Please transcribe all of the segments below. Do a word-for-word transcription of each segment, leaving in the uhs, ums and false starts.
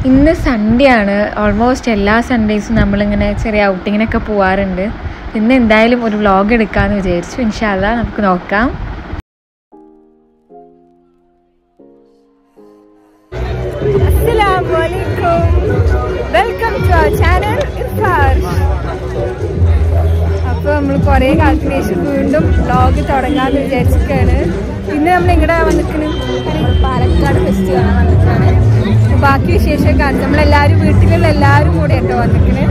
ഇന്ന് സൺഡേ ആണ്. ഓൾമോസ്റ്റ് എല്ലാ സൺഡേയ്സും നമ്മളിങ്ങനെ ചെറിയ ഔട്ടിങ്ങിനൊക്കെ പോവാറുണ്ട്. ഇന്ന് എന്തായാലും ഒരു വ്ളോഗ് എടുക്കാമെന്ന് വിചാരിച്ചു. ഇൻഷാ അല്ലാഹ് നമുക്ക് നോക്കാം. അസ്സലാമു അലൈക്കും, welcome to our channel Irfa Arsh. അപ്പോൾ നമ്മൾ കുറേ കാലത്തിന് ശേഷം വീണ്ടും വ്ളോഗ് തുടങ്ങാമെന്ന് വിചാരിച്ചിരിക്കുകയാണ്. ഇന്ന് നമ്മൾ ഇങ്ങടെ വന്നിരിക്കുന്നത് പാലക്കാട് ഫെസ്റ്റ് കാണാൻ വന്നിട്ടാണ്. ബാക്കി വിശേഷം കാണും. നമ്മളെല്ലാവരും വീട്ടിലുള്ള എല്ലാവരും കൂടെ കേട്ടോ വന്നിരിക്കുന്നത്.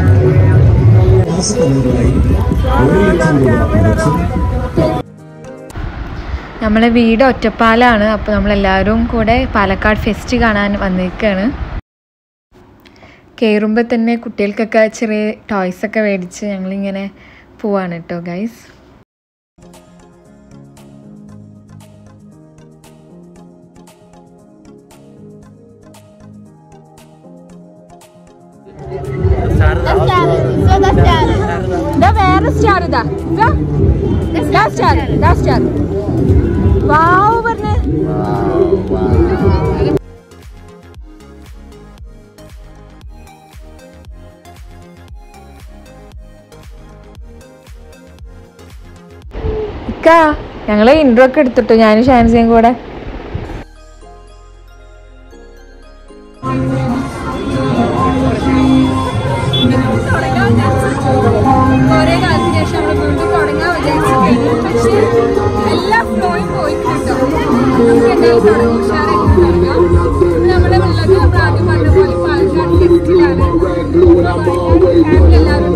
നമ്മളെ വീട് ഒറ്റപ്പാലാണ്. അപ്പോൾ നമ്മളെല്ലാവരും കൂടെ പാലക്കാട് ഫെസ്റ്റ് കാണാൻ വന്നിരിക്കുകയാണ്. കയറുമ്പോൾ തന്നെ കുട്ടികൾക്കൊക്കെ ചെറിയ ടോയ്സൊക്കെ മേടിച്ച് ഞങ്ങളിങ്ങനെ പോവാണ് കേട്ടോ ഗൈസ്. വേറെ സ്റ്റാർ ഇതാ സ്റ്റാർ സ്റ്റാർ വാവ് പറഞ്ഞേ. ഇക്കാ ഞങ്ങള് ഇൻട്രോ ഒക്കെ എടുത്തിട്ടു, ഞാനും ഷാൻസിയും കൂടെ. കുറേ കാലത്തിന് ശേഷം നമ്മൾ വീണ്ടും തുടങ്ങാൻ വിചാരിച്ചിട്ടുണ്ട്. പക്ഷേ എല്ലാ ഫ്ലോയും പോയിട്ടോ. നമുക്ക് എന്തായാലും തുടങ്ങും, ഉഷാറായിട്ട് തുടങ്ങാം. നമ്മുടെ ഉള്ളത് നമ്മൾ ആദ്യം പറഞ്ഞ പോലെ പാലക്കാട് ഫെസ്റ്റിലാണ്. എല്ലാവരും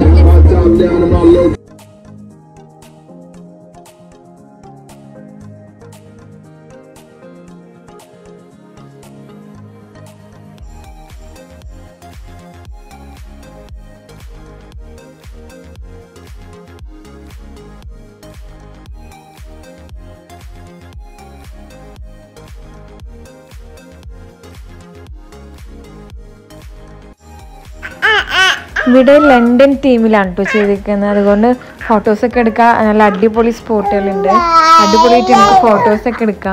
ഇവിടെ ലണ്ടൻ തീമിലാണ് കേട്ടോ ചെയ്തിരിക്കുന്നത്. അതുകൊണ്ട് ഫോട്ടോസൊക്കെ എടുക്കാം. നല്ല അടിപൊളി സ്പോട്ടുകളുണ്ട്. അടിപൊളിയായിട്ട് നമുക്ക് ഫോട്ടോസൊക്കെ എടുക്കാം.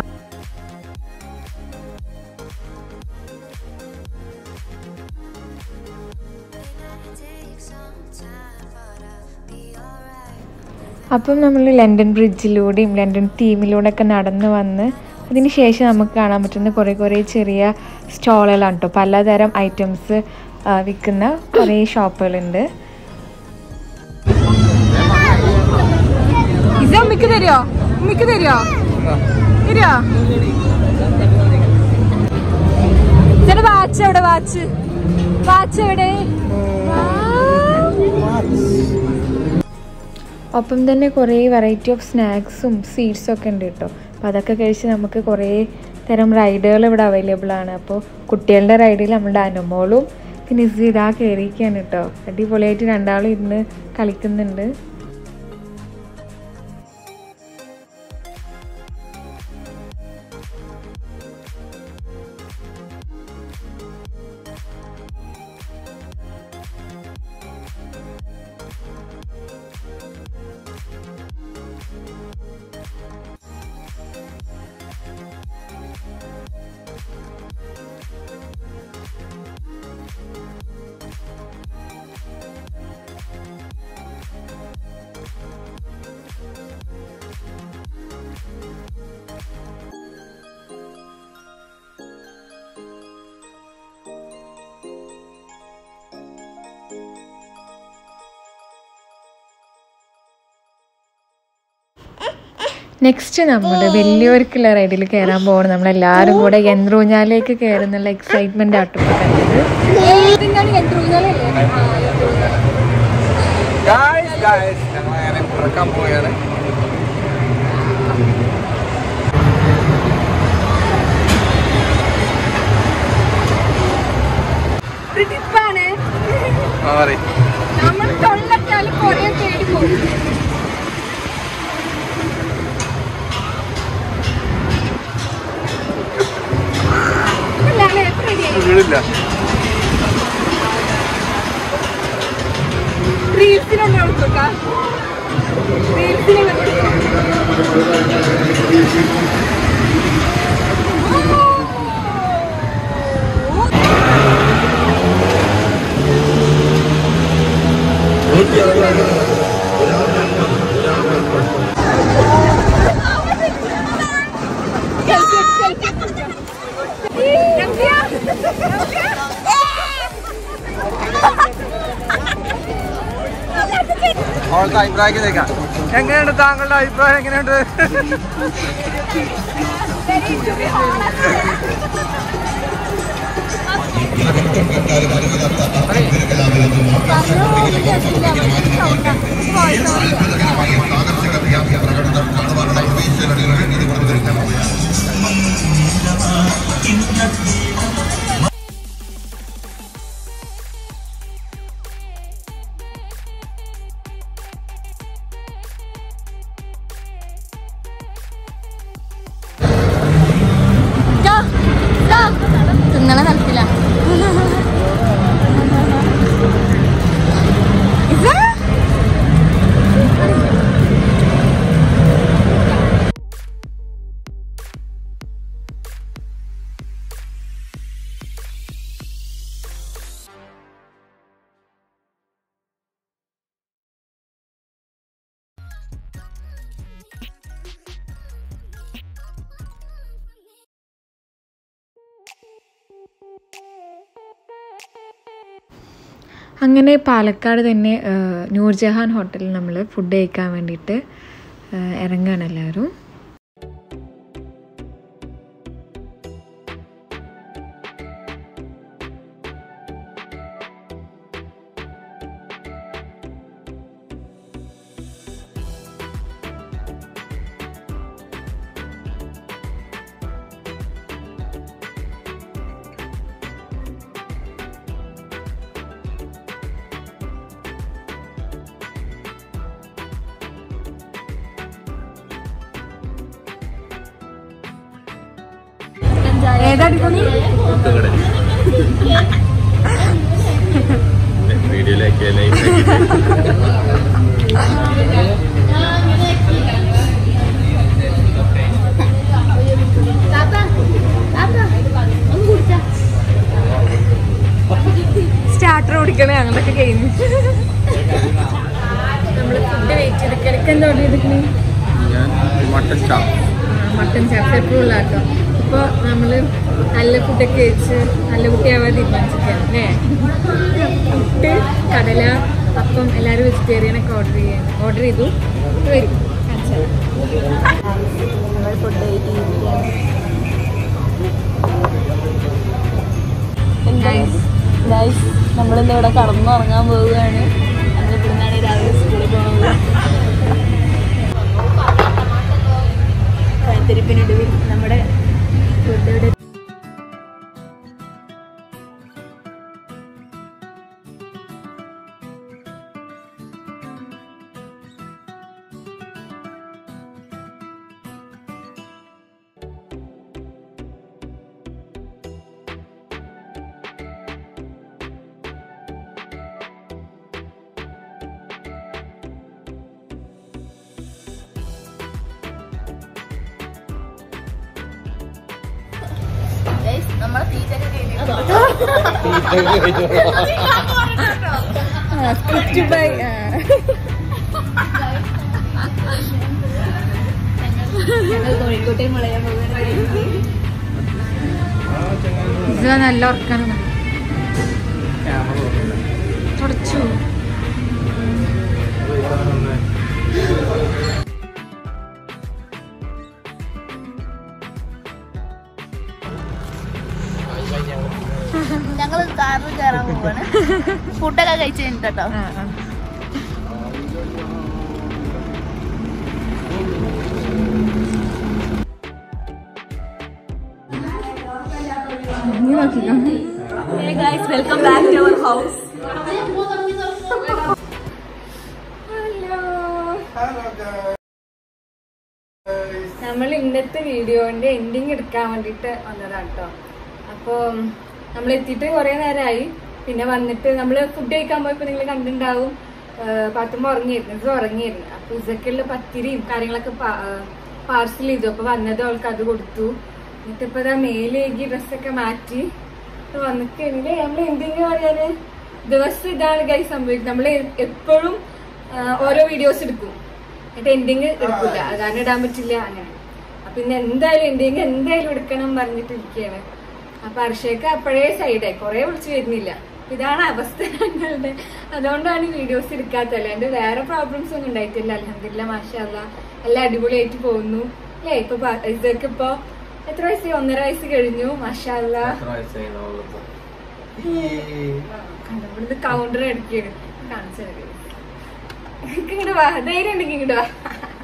അപ്പം നമ്മൾ ലണ്ടൻ ബ്രിഡ്ജിലൂടെയും ലണ്ടൻ തീമിലൂടെയൊക്കെ നടന്ന് വന്ന് അതിന് ശേഷം നമുക്ക് കാണാൻ പറ്റുന്ന കുറേ കുറേ ചെറിയ സ്റ്റോളുകളാണ് കേട്ടോ. പലതരം ഐറ്റംസ് വിൽക്കുന്ന കുറേ ഷോപ്പുകളുണ്ട്. ഇത് ഉമ്മിക്ക് തരുമോ? ഉമ്മിക്ക് തരുമോ? തരുമോ? ഇതിന്റെ വാച്ച് എവിടെ? വാച്ച് വാച്ച് എവിടെ? ഒപ്പം തന്നെ കുറേ വെറൈറ്റി ഓഫ് സ്നാക്സും സ്വീറ്റ്സും ഒക്കെ ഉണ്ട് കേട്ടോ. അപ്പോൾ അതൊക്കെ കഴിച്ച് നമുക്ക് കുറേ തരം റൈഡുകൾ ഇവിടെ അവൈലബിൾ ആണ്. അപ്പോൾ കുട്ടികളുടെ റൈഡിൽ നമ്മുടെ അനുമോളും പിന്നെ ഇതാ കയറിയിരിക്കുകയാണ് കേട്ടോ. അടിപൊളിയായിട്ട് രണ്ടാളും ഇരുന്ന് കളിക്കുന്നുണ്ട്. നെക്സ്റ്റ് നമ്മൾ വലിയവർക്കുള്ള റൈഡിൽ കയറാൻ പോകണം. നമ്മളെല്ലാവരും കൂടെ യന്ത്രൂഞ്ഞാലേക്ക് കയറുന്നുള്ള എക്സൈറ്റ്മെന്റ് ആട്ടോ കണ്ടത്. നമ്മൾ തൊള്ളറ്റാൽ കുറേ പേടി പോകും. റീൽസിനൊന്നും എടുക്കാം. റീൽസിനെ അവളുടെ അഭിപ്രായം കേൾക്കാം. എങ്ങനെയുണ്ട് താങ്കളുടെ അഭിപ്രായം? എങ്ങനെയുണ്ട്? തിന്നണ തരത്തില്ല. അങ്ങനെ പാലക്കാട് തന്നെ നൂർജഹാൻ ഹോട്ടലിൽ നമ്മൾ ഫുഡ് കഴിക്കാൻ വേണ്ടിയിട്ട് ഇറങ്ങുകയാണ് എല്ലാവരും. സ്റ്റാർട്ടർ കുടിക്കണേ അങ്ങനൊക്കെ കഴിഞ്ഞു. നമ്മള് ഫുഡ് വെയിറ്റ് ചെയ്തിട്ട് എന്താ ഓർഡർ ചെയ്തിരിക്കണേ? Mutton chop. മട്ടൻ ചാപ്പ് എപ്പോഴും ഉള്ളാട്ടോ. ഇപ്പൊ നമ്മള് നല്ല ഫുഡൊക്കെ കഴിച്ച് നല്ല കുട്ടിയാവാൻ തീരുമാനിച്ചിരിക്കുകയാണ് അല്ലേ? പുട്ട്, കടല, അപ്പം എല്ലാവരും വെജിറ്റേറിയൻ ഒക്കെ ഓർഡർ ചെയ്യാൻ ഓർഡർ ചെയ്തു. വരും നമ്മൾ ഫുഡ് കഴിച്ചിരിക്കുകയാണ്. നമ്മളിന്ന് ഇവിടെ കടന്നുറങ്ങാൻ പോവുകയാണ്. നമ്മളിവിടുന്നാണ് രാവിലെ സ്കൂളിൽ പോകുന്നത്. കഴുത്തിരിപ്പിനൊടുവിൽ നമ്മുടെ ഫുഡ് നമ്മളെ തീറ്റൊക്കെ കോഴിക്കോട്ടെ മുളയാൻ പോകുന്ന നല്ല ഉറക്കാണ്. തുടച്ചു ഞങ്ങള് കാറിൽ കയറാൻ പോവാണ്. ഫുഡൊക്കെ കഴിച്ചു കഴിഞ്ഞിട്ടോ. Hey guys, welcome back to our house. നമ്മൾ ഇന്നത്തെ വീഡിയോന്റെ എൻഡിങ് എടുക്കാൻ വേണ്ടിട്ട് വന്നതാണ് കേട്ടോ. അപ്പൊ നമ്മൾ എത്തിയിട്ട് കുറെ നേരമായി. പിന്നെ വന്നിട്ട് നമ്മള് ഫുഡ് കഴിക്കാൻ പോയപ്പോ നിങ്ങൾ കണ്ടിട്ടുണ്ടാവും പാത്തുമ്പോ ഉറങ്ങിയിരുന്നു. ഇത് ഉറങ്ങിയിരുന്നു. അപ്പൊ ഇതൊക്കെയുള്ള പത്തിരിയും കാര്യങ്ങളൊക്കെ പാർസൽ ചെയ്തു. അപ്പൊ വന്നത് അവൾക്ക് അത് കൊടുത്തു. എന്നിട്ട് ഇപ്പൊ ഇതാ മേലേക്ക് ഡ്രസ്സൊക്കെ മാറ്റി വന്നിട്ടുണ്ടെങ്കിൽ നമ്മൾ എന്തെങ്കിലും പറയാന് ദിവസം ഇതാണ് ഗൈസ് സംഭവിക്കുന്നത്. നമ്മള് എപ്പോഴും ഓരോ വീഡിയോസ് എടുക്കും, എന്നിട്ട് എൻഡിങ് എടുക്കില്ല. അതാണ് ഇടാൻ പറ്റില്ല അങ്ങനെ. അപ്പൊ ഇന്ന് എന്തായാലും എൻഡിങ് എന്തായാലും എടുക്കണം പറഞ്ഞിട്ട് ഇരിക്കുകയാണ്. അപ്പൊ അർഷയ്ക്ക് അപ്പോഴേ സൈഡായി, കൊറേ വിളിച്ചു വരുന്നില്ല. ഇതാണ് അവസ്ഥ ഞങ്ങളുടെ. അതുകൊണ്ടാണ് വീഡിയോസ് എടുക്കാത്തത്. അല്ലാണ്ട് വേറെ പ്രോബ്ലംസ് ഒന്നും ഉണ്ടായിട്ടില്ല. അൽഹംദുലില്ലാ മാഷാഅല്ലാ എല്ലാം അടിപൊളിയായിട്ട് പോകുന്നു അല്ലേ. ഇപ്പൊ ഇതൊക്കെ ഇപ്പൊ എത്ര വയസ്സായി? ഒന്നര വയസ്സ് കഴിഞ്ഞു മാഷാഅല്ലാ. ഇവിടുന്ന് കൗണ്ടർ അടിക്കാണ് കാണിച്ചത്. ഇങ്ങോട്ട് വാ, ധൈര്യം ഉണ്ടെങ്കിൽ ഇങ്ങോട്ട് വാ.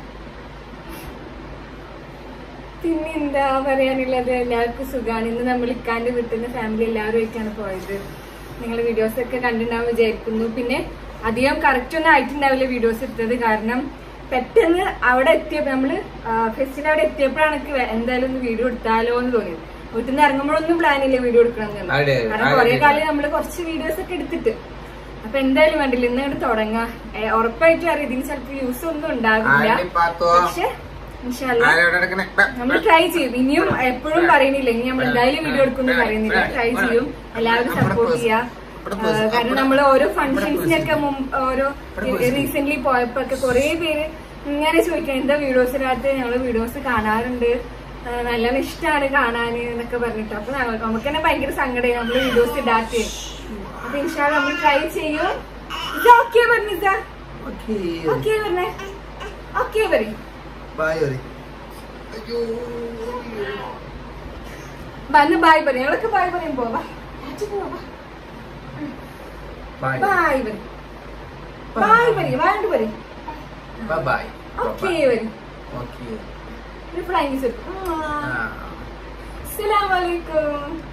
പിന്നെ എന്താ പറയാനുള്ളത്, എല്ലാവർക്കും സുഖമാണ്. ഇന്ന് നമ്മൾ ഇക്കാന്റെ വീട്ടിൽ നിന്ന് ഫാമിലി എല്ലാവരും ആയിട്ടാണ് പോയത്. നിങ്ങൾ വീഡിയോസ് ഒക്കെ കണ്ടിട്ടുണ്ടാവും വിചാരിക്കുന്നു. പിന്നെ അധികം കറക്റ്റ് ഒന്നും ആയിട്ടുണ്ടാവില്ല വീഡിയോസ് എടുത്തത്. കാരണം പെട്ടെന്ന് അവിടെ എത്തിയപ്പോ നമ്മള് ഫെസ്റ്റിന് അവിടെ എത്തിയപ്പോഴാണ് എനിക്ക് എന്തായാലും ഒന്ന് വീഡിയോ എടുത്താലോ എന്ന് തോന്നിയത്. വീട്ടിൽ നിന്ന് ഇറങ്ങുമ്പോഴൊന്നും പ്ലാൻ ഇല്ല വീഡിയോ എടുക്കണം എന്നുള്ളത്. കാരണം കുറെ കാലം നമ്മള് കുറച്ച് വീഡിയോസ് ഒക്കെ എടുത്തിട്ട് അപ്പൊ എന്തായാലും വേണ്ടില്ല ഇന്ന് ഇങ്ങോട്ട് തുടങ്ങാം. ഉറപ്പായിട്ടും അറിയാം ഇതിന് ചിലപ്പോ യൂസ് ഒന്നും ഉണ്ടാവില്ല. പക്ഷെ നമ്മൾ ട്രൈ ചെയ്യും. ഇനിയും എപ്പോഴും പറയുന്നില്ല ഇനി നമ്മൾ എന്തായാലും വീഡിയോ എടുക്കുന്നു പറയുന്നില്ല. ട്രൈ ചെയ്യും. എല്ലാവരും സപ്പോർട്ട് ചെയ്യാം. കാരണം നമ്മൾ ഓരോ ഫംഗ്ഷൻസിനൊക്കെ ഓരോ റീസെന്റ് പോയപ്പോ ഒക്കെ കുറെ പേര് ഇങ്ങനെ ചോദിക്കാം എന്താ വീഡിയോസിനകത്ത് ഞങ്ങള് വീഡിയോസ് കാണാറുണ്ട്, നല്ലോണം ഇഷ്ടമാണ് കാണാന് എന്നൊക്കെ പറഞ്ഞിട്ട്. അപ്പൊ നമുക്ക് തന്നെ ഭയങ്കര സങ്കടമായി നമ്മള് വീഡിയോസ് ഇടാത്തേ. അപ്പൊ ഇൻഷാ അല്ലാഹ് നമ്മൾ ട്രൈ ചെയ്യും. ഇത് ഓക്കെ പറഞ്ഞു ഓക്കെ പറഞ്ഞേ ഓക്കെ പറയും. വന്ന് ബായ് പറയും. ഞങ്ങളൊക്കെ ബായ് പറയും. പോവാ ബായ് പറയും. ബായ് പറയും. വേണ്ട പറയും. ഓക്കെ പറയും. ഫ്ലൈങ്. അസ്സലാമു അലൈക്കും.